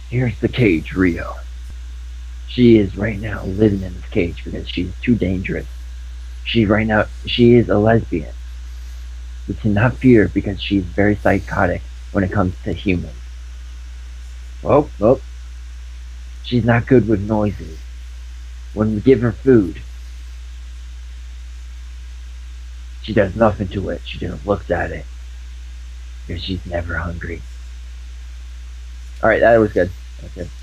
Here's the cage, Rio. She is right now living in this cage because she's too dangerous. She is a lesbian. We cannot fear her because she's very psychotic when it comes to humans. Well, she's not good with noises. When we give her food, she does nothing to it. She just looks at it because she's never hungry. All right, that was good. Okay.